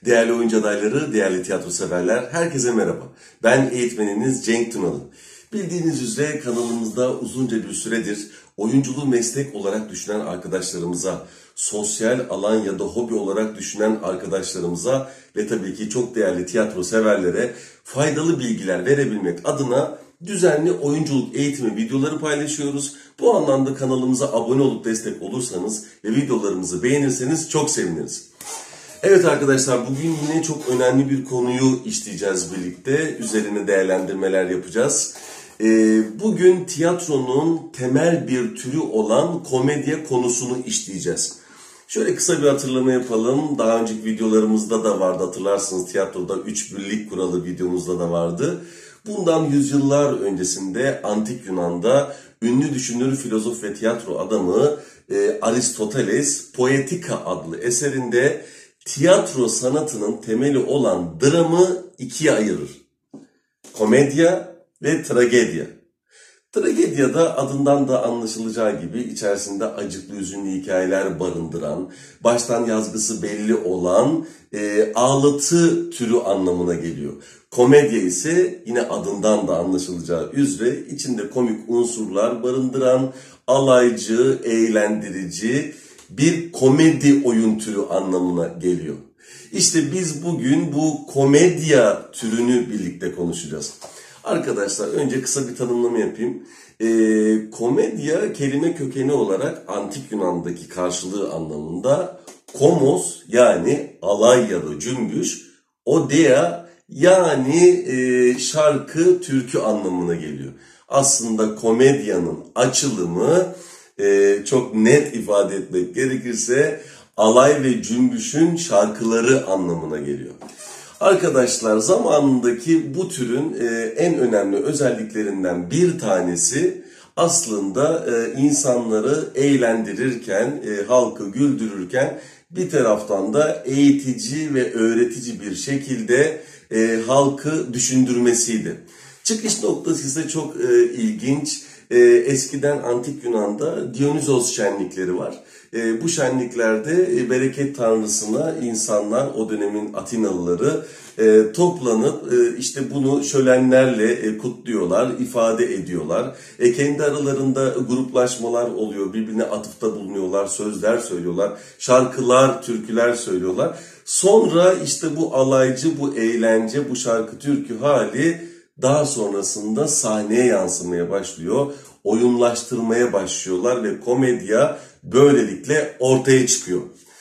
Değerli oyuncu adayları, değerli tiyatro severler, herkese merhaba. Ben eğitmeniniz Cenk Tunalı. Bildiğiniz üzere kanalımızda uzunca bir süredir oyunculuğu meslek olarak düşünen arkadaşlarımıza, sosyal alan ya da hobi olarak düşünen arkadaşlarımıza ve tabii ki çok değerli tiyatro severlere faydalı bilgiler verebilmek adına düzenli oyunculuk eğitimi videoları paylaşıyoruz. Bu anlamda kanalımıza abone olup destek olursanız ve videolarımızı beğenirseniz çok seviniriz. Evet arkadaşlar, bugün yine çok önemli bir konuyu işleyeceğiz birlikte. Üzerine değerlendirmeler yapacağız. Bugün tiyatronun temel bir türü olan komedya konusunu işleyeceğiz. Şöyle kısa bir hatırlama yapalım. Daha önceki videolarımızda da vardı, hatırlarsınız. Tiyatroda 3-1'lik kuralı videomuzda da vardı. Bundan yüzyıllar öncesinde Antik Yunan'da ünlü düşünür, filozof ve tiyatro adamı Aristoteles Poetika adlı eserinde tiyatro sanatının temeli olan dramı ikiye ayırır. Komedya ve tragedya. Tragedyada adından da anlaşılacağı gibi içerisinde acıklı hüzünlü hikayeler barındıran, baştan yazgısı belli olan ağlatı türü anlamına geliyor. Komedya ise yine adından da anlaşılacağı üzere içinde komik unsurlar barındıran, alaycı, eğlendirici bir komedi oyun türü anlamına geliyor. İşte biz bugün bu komedya türünü birlikte konuşacağız. Arkadaşlar önce kısa bir tanımlama yapayım. Komedya kelime kökeni olarak Antik Yunan'daki karşılığı anlamında komos yani alay ya da cümbüş, odea yani şarkı, türkü anlamına geliyor. Aslında komedyanın açılımı çok net ifade etmek gerekirse alay ve cümbüşün şarkıları anlamına geliyor. Arkadaşlar zamanındaki bu türün en önemli özelliklerinden bir tanesi aslında insanları eğlendirirken, halkı güldürürken bir taraftan da eğitici ve öğretici bir şekilde halkı düşündürmesiydi. Çıkış noktası ise çok ilginç. Eskiden Antik Yunan'da Dionysos şenlikleri var. Bu şenliklerde bereket tanrısına insanlar, o dönemin Atinalıları toplanıp işte bunu şölenlerle kutluyorlar, ifade ediyorlar. Kendi aralarında gruplaşmalar oluyor, birbirine atıfta bulunuyorlar, sözler söylüyorlar, şarkılar, türküler söylüyorlar. Sonra işte bu alaycı, bu eğlence, bu şarkı, türkü hali daha sonrasında sahneye yansımaya başlıyor, oyunlaştırmaya başlıyorlar ve komedya böylelikle ortaya çıkıyor.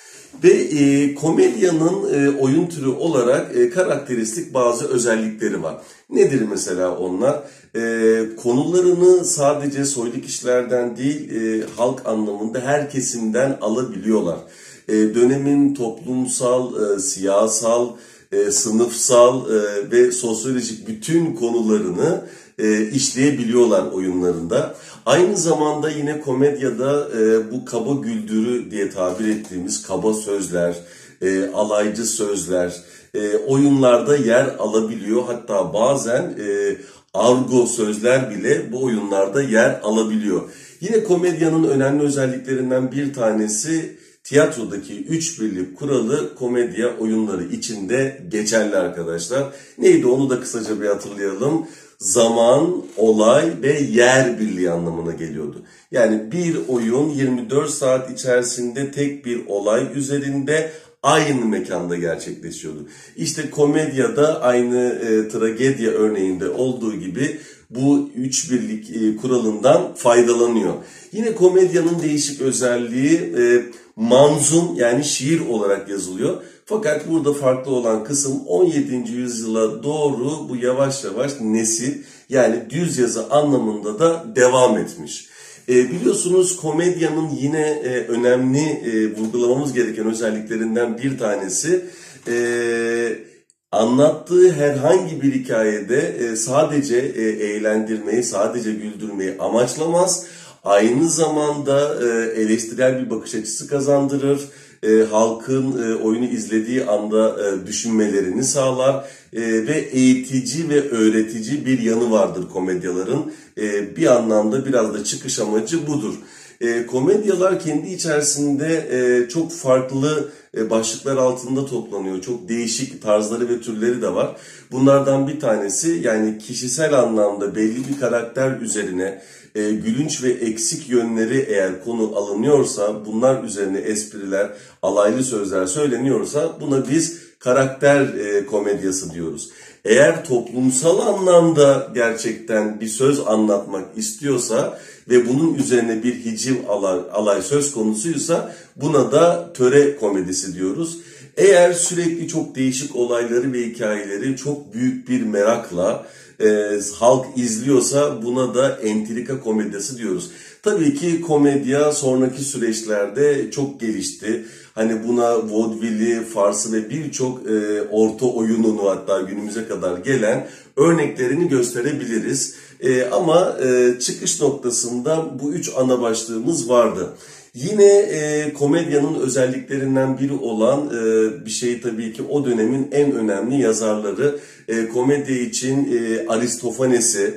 Ve komedyanın oyun türü olarak karakteristik bazı özellikleri var. Nedir mesela onlar? Konularını sadece soylu kişilerden değil, halk anlamında her kesimden alabiliyorlar. Dönemin toplumsal, siyasal, sınıfsal ve sosyolojik bütün konularını işleyebiliyorlar oyunlarında. Aynı zamanda yine komedyada bu kaba güldürü diye tabir ettiğimiz kaba sözler, alaycı sözler oyunlarda yer alabiliyor. Hatta bazen argo sözler bile bu oyunlarda yer alabiliyor. Yine komedyanın önemli özelliklerinden bir tanesi tiyatrodaki 3-1'lik kuralı komedya oyunları içinde geçerli arkadaşlar. Neydi onu da kısaca bir hatırlayalım. Zaman, olay ve yer birliği anlamına geliyordu. Yani bir oyun 24 saat içerisinde tek bir olay üzerinde aynı mekanda gerçekleşiyordu. İşte komedyada aynı tragedya örneğinde olduğu gibi bu 3-1'lik kuralından faydalanıyor. Yine komedyanın değişik özelliği manzum yani şiir olarak yazılıyor. Fakat burada farklı olan kısım 17. yüzyıla doğru bu yavaş yavaş nesil yani düz yazı anlamında da devam etmiş. Biliyorsunuz komedyanın yine önemli vurgulamamız gereken özelliklerinden bir tanesi anlattığı herhangi bir hikayede sadece eğlendirmeyi, sadece güldürmeyi amaçlamaz. Aynı zamanda eleştirel bir bakış açısı kazandırır. Halkın oyunu izlediği anda düşünmelerini sağlar ve eğitici ve öğretici bir yanı vardır komedyaların. Bir anlamda biraz da çıkış amacı budur. Komedyalar kendi içerisinde çok farklı başlıklar altında toplanıyor. Çok değişik tarzları ve türleri de var. Bunlardan bir tanesi, yani kişisel anlamda belli bir karakter üzerine gülünç ve eksik yönleri eğer konu alınıyorsa, bunlar üzerine espriler, alaylı sözler söyleniyorsa buna biz karakter komedyası diyoruz. Eğer toplumsal anlamda gerçekten bir söz anlatmak istiyorsa ve bunun üzerine bir hiciv alay söz konusuysa buna da töre komedisi diyoruz. Eğer sürekli çok değişik olayları ve hikayeleri çok büyük bir merakla halk izliyorsa buna da entrika komedyası diyoruz. Tabii ki komedya sonraki süreçlerde çok gelişti. Hani buna vaudeville'i, farsı ve birçok orta oyununu, hatta günümüze kadar gelen örneklerini gösterebiliriz. Ama çıkış noktasında bu üç ana başlığımız vardı. Yine komedyanın özelliklerinden biri olan bir şey tabii ki o dönemin en önemli yazarları. Komedya için Aristofanes'i,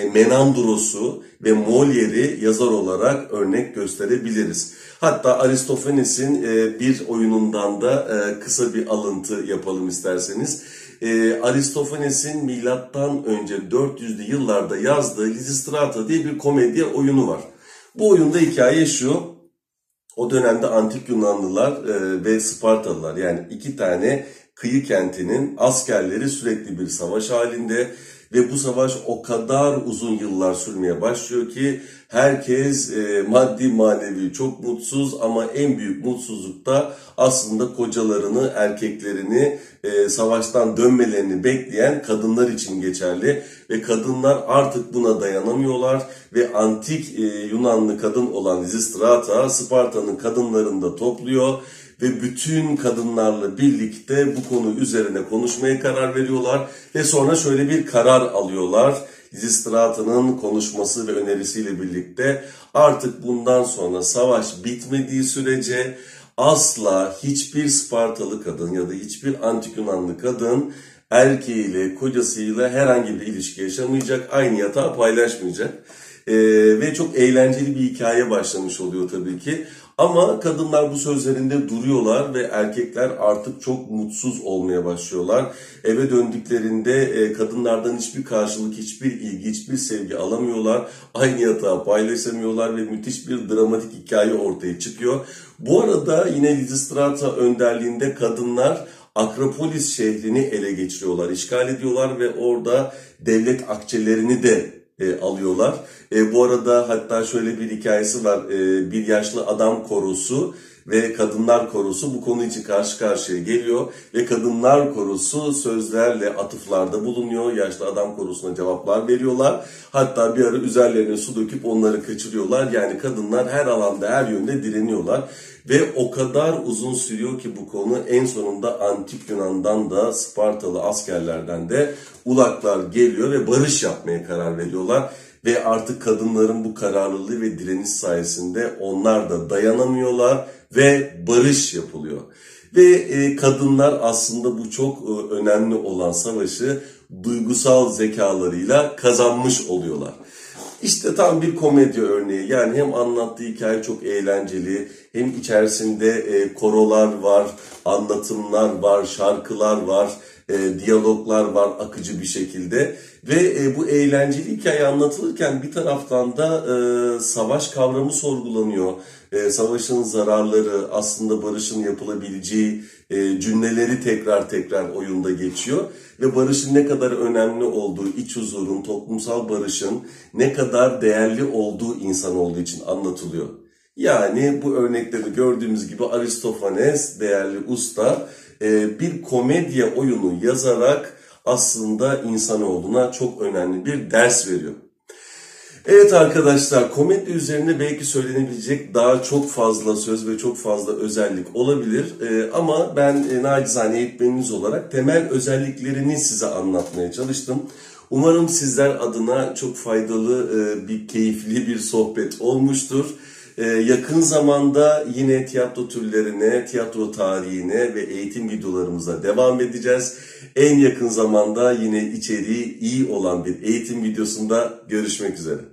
Menandros'u ve Molière'i yazar olarak örnek gösterebiliriz. Hatta Aristofanes'in bir oyunundan da kısa bir alıntı yapalım isterseniz. Aristofanes'in milattan önce 400'lü yıllarda yazdığı Lysistrata diye bir komedya oyunu var. Bu oyunda hikaye şu: o dönemde antik Yunanlılar ve Spartalılar, yani iki tane kıyı kentinin askerleri sürekli bir savaş halinde ve bu savaş o kadar uzun yıllar sürmeye başlıyor ki herkes maddi manevi çok mutsuz, ama en büyük mutsuzluk da aslında kocalarını, erkeklerini savaştan dönmelerini bekleyen kadınlar için geçerli ve kadınlar artık buna dayanamıyorlar ve antik Yunanlı kadın olan Lysistrata Sparta'nın kadınlarını da topluyor ve bütün kadınlarla birlikte bu konu üzerine konuşmaya karar veriyorlar ve sonra şöyle bir karar alıyorlar. Lysistrata'nın konuşması ve önerisiyle birlikte artık bundan sonra savaş bitmediği sürece asla hiçbir Spartalı kadın ya da hiçbir antik Yunanlı kadın erkeğiyle, kocasıyla herhangi bir ilişki yaşamayacak, aynı yatağı paylaşmayacak. Ve çok eğlenceli bir hikaye başlamış oluyor tabii ki. Ama kadınlar bu sözlerinde duruyorlar ve erkekler artık çok mutsuz olmaya başlıyorlar. Eve döndüklerinde kadınlardan hiçbir karşılık, hiçbir ilgi, hiçbir sevgi alamıyorlar. Aynı yatağı paylaşamıyorlar ve müthiş bir dramatik hikaye ortaya çıkıyor. Bu arada yine Lysistrata önderliğinde kadınlar Akropolis şehrini ele geçiriyorlar, işgal ediyorlar ve orada devlet akçelerini de alıyorlar. Bu arada hatta şöyle bir hikayesi var. Bir yaşlı adam korosu ve kadınlar korosu bu konu için karşı karşıya geliyor ve kadınlar korosu sözlerle atıflarda bulunuyor. Yaşlı adam korosuna cevaplar veriyorlar. Hatta bir ara üzerlerine su döküp onları kaçırıyorlar. Yani kadınlar her alanda, her yönde direniyorlar. Ve o kadar uzun sürüyor ki bu konu, en sonunda antik Yunan'dan da Spartalı askerlerden de ulaklar geliyor ve barış yapmaya karar veriyorlar. Ve artık kadınların bu kararlılığı ve direniş sayesinde onlar da dayanamıyorlar ve barış yapılıyor. Ve kadınlar aslında bu çok önemli olan savaşı duygusal zekalarıyla kazanmış oluyorlar. İşte tam bir komedya örneği. Yani hem anlattığı hikaye çok eğlenceli, hem içerisinde korolar var, anlatımlar var, şarkılar var, diyaloglar var akıcı bir şekilde. Ve bu eğlenceli hikaye anlatılırken bir taraftan da savaş kavramı sorgulanıyor. Savaşın zararları, aslında barışın yapılabileceği cümleleri tekrar tekrar oyunda geçiyor. Ve barışın ne kadar önemli olduğu, iç huzurun, toplumsal barışın ne kadar değerli olduğu insan olduğu için anlatılıyor. Yani bu örnekte de gördüğümüz gibi Aristofanes, değerli usta, bir komedya oyunu yazarak aslında insanoğluna çok önemli bir ders veriyor. Evet arkadaşlar, komedi üzerine belki söylenebilecek daha çok fazla söz ve çok fazla özellik olabilir. Ama ben nacizane eğitmeniniz olarak temel özelliklerini size anlatmaya çalıştım. Umarım sizler adına çok faydalı, bir keyifli bir sohbet olmuştur. Yakın zamanda yine tiyatro türlerine, tiyatro tarihine ve eğitim videolarımıza devam edeceğiz. En yakın zamanda yine içeriği iyi olan bir eğitim videosunda görüşmek üzere.